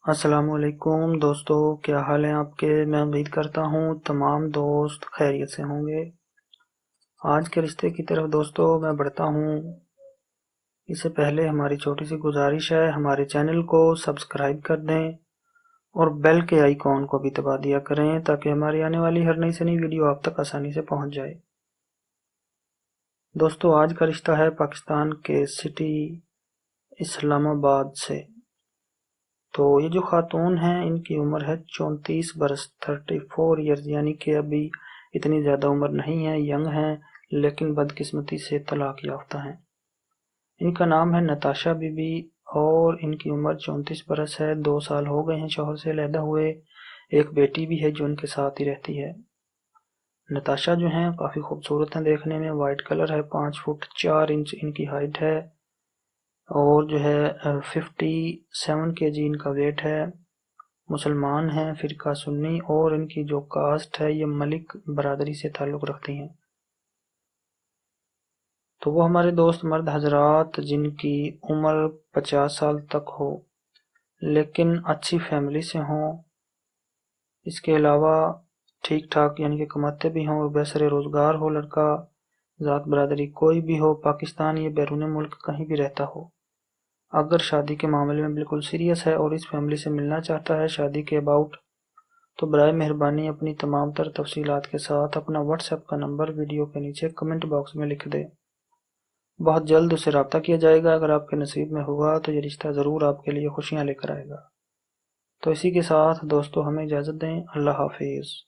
السلام علیکم دوستو، کیا حال ہیں آپ کے؟ میں امید کرتا ہوں تمام دوست خیریت سے ہوں گے۔ آج کے رشتے کی طرف دوستو میں بڑھتا ہوں، اس سے پہلے ہماری چھوٹی سی گزارش ہے، ہمارے چینل کو سبسکرائب کر دیں اور بیل کے آئیکن کو بھی دبا دیا کریں تاکہ ہماری آنے والی ہر نئی سے نئی ویڈیو آپ تک آسانی سے پہنچ جائے۔ دوستو آج کا رشتہ ہے پاکستان کے سٹی اسلام آباد سے۔ تو یہ جو خاتون ہیں ان کی عمر ہے 34 برس 34 ایئرز، یعنی کہ ابھی اتنی زیادہ عمر نہیں ہے، ینگ ہیں، لیکن بدقسمتی سے طلاق یافتہ ہیں۔ ان کا نام ہے نتاشا بی بی اور ان کی عمر 34 برس ہے۔ 2 سال ہو گئے ہیں شوہر سے علیحدہ ہوئے، ایک بیٹی بھی ہے جو ان کے ساتھ ہی رہتی ہے۔ نتاشا جو ہیں کافی خوبصورت ہیں دیکھنے میں، وائٹ کلر ہے، 5 فٹ 4 انچ ان کی ہائٹ ہے اور جو ہے 57 کے جی ان کا ویٹ ہے۔ مسلمان ہیں، فرقہ سنی، اور ان کی جو کاسٹ ہے یہ ملک برادری سے تعلق رکھتی ہیں۔ تو وہ ہمارے دوست مرد حضرات جن کی عمر 50 سال تک ہو لیکن اچھی فیملی سے ہوں، اس کے علاوہ ٹھیک ٹھاک یعنی کہ کماتے بھی ہوں اور بسر روزگار ہو، لڑکا ذات برادری کوئی بھی ہو، پاکستان یا بیرون ملک کہیں بھی رہتا ہو، اگر شادی کے معاملے میں بالکل سیریس ہے اور اس فیملی سے ملنا چاہتا ہے شادی کے اباؤٹ، تو برائے مہربانی اپنی تمام تر تفصیلات کے ساتھ اپنا واٹس ایپ کا نمبر ویڈیو کے نیچے کمنٹ باکس میں لکھ دے۔ بہت جلد اس سے رابطہ کیا جائے گا۔ اگر آپ کے نصیب میں ہوا تو یہ رشتہ ضرور آپ کے لیے خوشیاں لے کر آئے گا۔ تو اسی کے ساتھ دوستو ہمیں اجازت دیں، اللہ حافظ۔